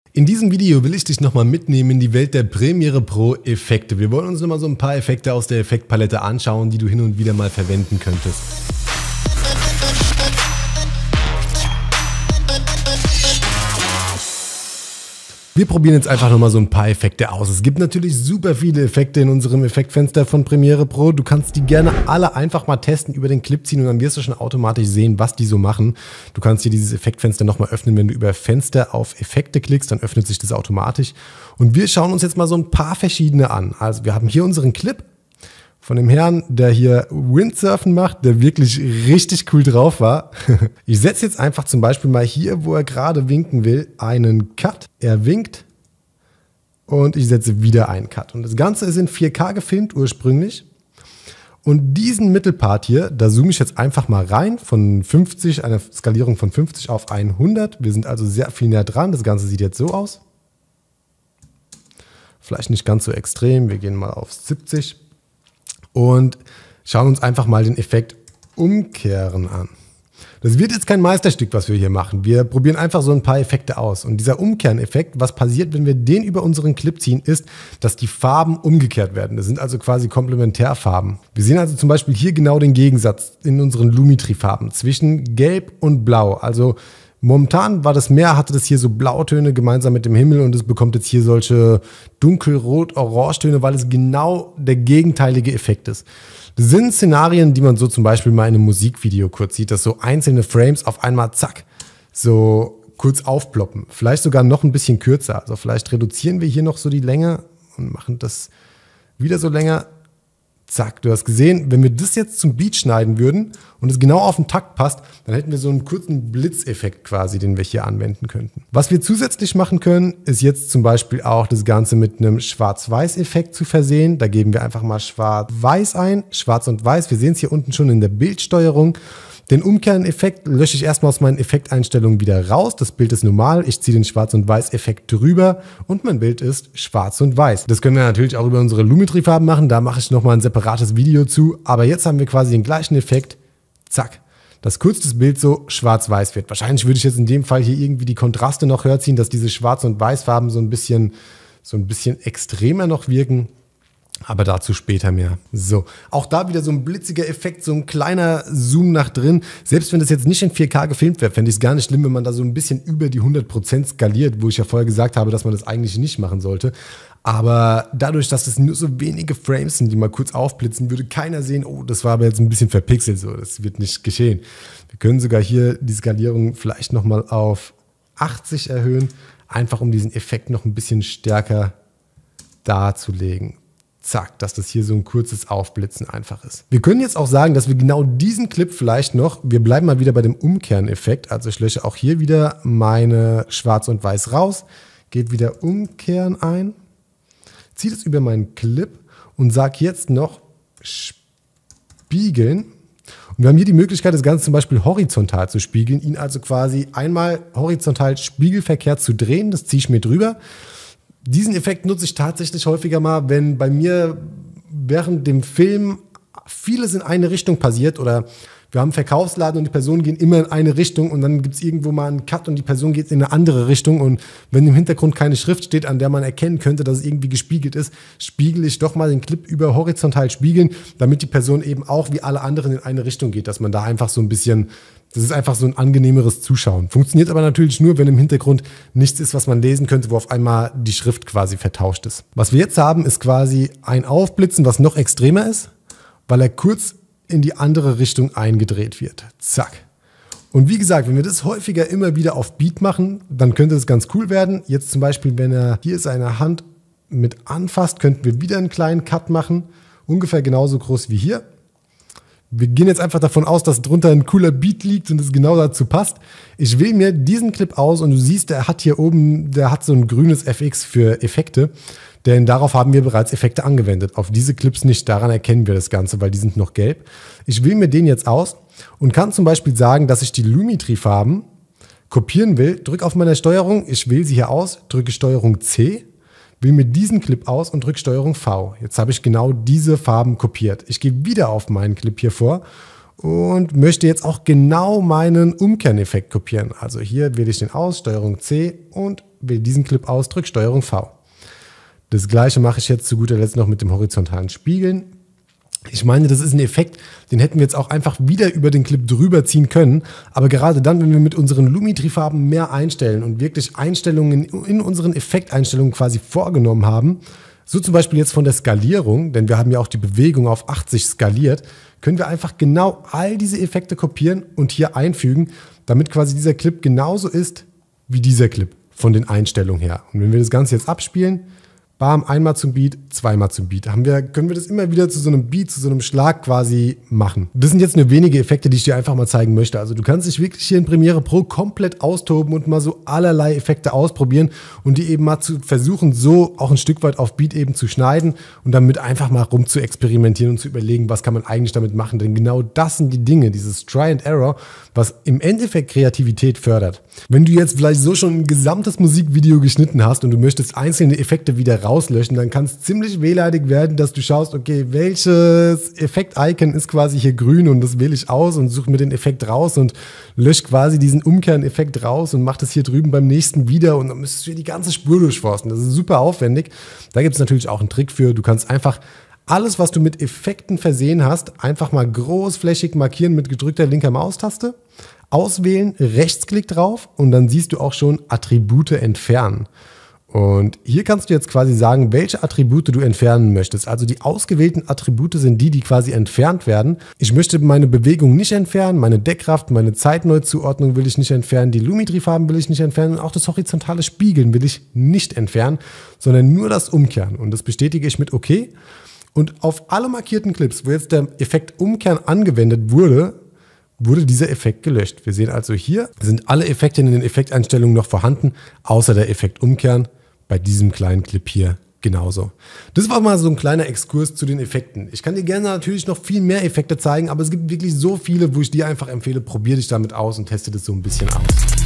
In diesem Video will ich dich nochmal mitnehmen in die Welt der Premiere Pro Effekte. Wir wollen uns nochmal so ein paar Effekte aus der Effektpalette anschauen, die du hin und wieder mal verwenden könntest. Wir probieren jetzt einfach nochmal so ein paar Effekte aus. Es gibt natürlich super viele Effekte in unserem Effektfenster von Premiere Pro. Du kannst die gerne alle einfach mal testen, über den Clip ziehen und dann wirst du schon automatisch sehen, was die so machen. Du kannst hier dieses Effektfenster nochmal öffnen, wenn du über Fenster auf Effekte klickst, dann öffnet sich das automatisch. Und wir schauen uns jetzt mal so ein paar verschiedene an. Also wir haben hier unseren Clip von dem Herrn, der hier Windsurfen macht, der wirklich richtig cool drauf war. Ich setze jetzt einfach zum Beispiel mal hier, wo er gerade winken will, einen Cut. Er winkt und ich setze wieder einen Cut. Und das Ganze ist in 4K gefilmt ursprünglich. Und diesen Mittelpart hier, da zoome ich jetzt einfach mal rein von 50, eine Skalierung von 50 auf 100. Wir sind also sehr viel näher dran. Das Ganze sieht jetzt so aus. Vielleicht nicht ganz so extrem. Wir gehen mal auf 70. Und schauen uns einfach mal den Effekt Umkehren an. Das wird jetzt kein Meisterstück, was wir hier machen. Wir probieren einfach so ein paar Effekte aus. Und dieser Umkehren-Effekt, was passiert, wenn wir den über unseren Clip ziehen, ist, dass die Farben umgekehrt werden. Das sind also quasi Komplementärfarben. Wir sehen also zum Beispiel hier genau den Gegensatz in unseren Lumetri-Farben zwischen Gelb und Blau. Also momentan war das Meer, hatte das hier so Blautöne gemeinsam mit dem Himmel und es bekommt jetzt hier solche dunkelrot-orange-Töne, weil es genau der gegenteilige Effekt ist. Das sind Szenarien, die man so zum Beispiel mal in einem Musikvideo kurz sieht, dass so einzelne Frames auf einmal zack, so kurz aufploppen. Vielleicht sogar noch ein bisschen kürzer. Also vielleicht reduzieren wir hier noch so die Länge und machen das wieder so länger. Zack, du hast gesehen, wenn wir das jetzt zum Beat schneiden würden und es genau auf den Takt passt, dann hätten wir so einen kurzen Blitzeffekt quasi, den wir hier anwenden könnten. Was wir zusätzlich machen können, ist jetzt zum Beispiel auch das Ganze mit einem Schwarz-Weiß-Effekt zu versehen. Da geben wir einfach mal Schwarz-Weiß ein, Schwarz und Weiß. Wir sehen es hier unten schon in der Bildsteuerung. Den Umkehren-Effekt lösche ich erstmal aus meinen Effekteinstellungen wieder raus. Das Bild ist normal. Ich ziehe den Schwarz- und Weiß-Effekt drüber und mein Bild ist schwarz und weiß. Das können wir natürlich auch über unsere Lumetri-Farben machen. Da mache ich nochmal ein separates Video zu. Aber jetzt haben wir quasi den gleichen Effekt. Zack. Dass kurz das Bild so schwarz-weiß wird. Wahrscheinlich würde ich jetzt in dem Fall hier irgendwie die Kontraste noch höher ziehen, dass diese Schwarz- und Weiß-Farben so ein bisschen extremer noch wirken. Aber dazu später mehr. So, auch da wieder so ein blitziger Effekt, so ein kleiner Zoom nach drin. Selbst wenn das jetzt nicht in 4K gefilmt wäre, fände ich es gar nicht schlimm, wenn man da so ein bisschen über die 100% skaliert, wo ich ja vorher gesagt habe, dass man das eigentlich nicht machen sollte. Aber dadurch, dass das nur so wenige Frames sind, die mal kurz aufblitzen, würde keiner sehen, oh, das war aber jetzt ein bisschen verpixelt, so, das wird nicht geschehen. Wir können sogar hier die Skalierung vielleicht nochmal auf 80 erhöhen, einfach um diesen Effekt noch ein bisschen stärker darzulegen. Zack, dass das hier so ein kurzes Aufblitzen einfach ist. Wir können jetzt auch sagen, dass wir genau diesen Clip vielleicht noch, wir bleiben mal wieder bei dem Umkehren-Effekt, also ich lösche auch hier wieder meine Schwarz und Weiß raus, gebe wieder Umkehren ein, ziehe das über meinen Clip und sage jetzt noch Spiegeln. Und wir haben hier die Möglichkeit, das Ganze zum Beispiel horizontal zu spiegeln, ihn also quasi einmal horizontal spiegelverkehrt zu drehen, das ziehe ich mir drüber. Diesen Effekt nutze ich tatsächlich häufiger mal, wenn bei mir während dem Film vieles in eine Richtung passiert oder wir haben einen Verkaufsladen und die Personen gehen immer in eine Richtung und dann gibt es irgendwo mal einen Cut und die Person geht in eine andere Richtung und wenn im Hintergrund keine Schrift steht, an der man erkennen könnte, dass es irgendwie gespiegelt ist, spiegele ich doch mal den Clip über horizontal spiegeln, damit die Person eben auch wie alle anderen in eine Richtung geht, dass man da einfach so ein bisschen, das ist einfach so ein angenehmeres Zuschauen. Funktioniert aber natürlich nur, wenn im Hintergrund nichts ist, was man lesen könnte, wo auf einmal die Schrift quasi vertauscht ist. Was wir jetzt haben, ist quasi ein Aufblitzen, was noch extremer ist, weil er kurz in die andere Richtung eingedreht wird. Zack. Und wie gesagt, wenn wir das häufiger immer wieder auf Beat machen, dann könnte es ganz cool werden. Jetzt zum Beispiel, wenn er hier seine Hand mit anfasst, könnten wir wieder einen kleinen Cut machen. Ungefähr genauso groß wie hier. Wir gehen jetzt einfach davon aus, dass drunter ein cooler Beat liegt und es genau dazu passt. Ich wähle mir diesen Clip aus und du siehst, der hat hier oben, der hat so ein grünes FX für Effekte. Denn darauf haben wir bereits Effekte angewendet. Auf diese Clips nicht, daran erkennen wir das Ganze, weil die sind noch gelb. Ich wähle mir den jetzt aus und kann zum Beispiel sagen, dass ich die Lumetri-Farben kopieren will. Drücke auf meine Steuerung, ich wähle sie hier aus, drücke Steuerung C, wähle mir diesen Clip aus und drücke Steuerung V. Jetzt habe ich genau diese Farben kopiert. Ich gehe wieder auf meinen Clip hier vor und möchte jetzt auch genau meinen Umkerneffekt kopieren. Also hier wähle ich den aus, Steuerung C und wähle diesen Clip aus, drücke Steuerung V. Das gleiche mache ich jetzt zu guter Letzt noch mit dem horizontalen Spiegeln. Ich meine, das ist ein Effekt, den hätten wir jetzt auch einfach wieder über den Clip drüber ziehen können. Aber gerade dann, wenn wir mit unseren Lumetri-Farben mehr einstellen und wirklich Einstellungen in unseren Effekteinstellungen quasi vorgenommen haben, so zum Beispiel jetzt von der Skalierung, denn wir haben ja auch die Bewegung auf 80 skaliert, können wir einfach genau all diese Effekte kopieren und hier einfügen, damit quasi dieser Clip genauso ist wie dieser Clip von den Einstellungen her. Und wenn wir das Ganze jetzt abspielen, bam, einmal zum Beat, zweimal zum Beat. Können wir das immer wieder zu so einem Beat, zu so einem Schlag quasi machen. Das sind jetzt nur wenige Effekte, die ich dir einfach mal zeigen möchte. Also du kannst dich wirklich hier in Premiere Pro komplett austoben und mal so allerlei Effekte ausprobieren und die eben mal zu versuchen, so auch ein Stück weit auf Beat eben zu schneiden und damit einfach mal rum zu experimentieren und zu überlegen, was kann man eigentlich damit machen. Denn genau das sind die Dinge, dieses Try and Error, was im Endeffekt Kreativität fördert. Wenn du jetzt vielleicht so schon ein gesamtes Musikvideo geschnitten hast und du möchtest einzelne Effekte wieder rauslöschen, dann kann es ziemlich wehleidig werden, dass du schaust, okay, welches Effekt-Icon ist quasi hier grün und das wähle ich aus und suche mir den Effekt raus und lösche quasi diesen Umkehren-Effekt raus und mache das hier drüben beim nächsten wieder und dann müsstest du hier die ganze Spur durchforsten. Das ist super aufwendig. Da gibt es natürlich auch einen Trick für. Du kannst einfach alles, was du mit Effekten versehen hast, einfach mal großflächig markieren mit gedrückter linker Maustaste, auswählen, Rechtsklick drauf und dann siehst du auch schon Attribute entfernen. Und hier kannst du jetzt quasi sagen, welche Attribute du entfernen möchtest. Also die ausgewählten Attribute sind die, die quasi entfernt werden. Ich möchte meine Bewegung nicht entfernen, meine Deckkraft, meine Zeitneuzuordnung will ich nicht entfernen, die Lumetri-Farben will ich nicht entfernen und auch das horizontale Spiegeln will ich nicht entfernen, sondern nur das Umkehren. Und das bestätige ich mit OK. Und auf alle markierten Clips, wo jetzt der Effekt Umkehren angewendet wurde, wurde dieser Effekt gelöscht. Wir sehen also hier, sind alle Effekte in den Effekteinstellungen noch vorhanden, außer der Effekt Umkehren. Bei diesem kleinen Clip hier genauso. Das war mal so ein kleiner Exkurs zu den Effekten. Ich kann dir gerne natürlich noch viel mehr Effekte zeigen, aber es gibt wirklich so viele, wo ich dir einfach empfehle, probier dich damit aus und teste das so ein bisschen aus.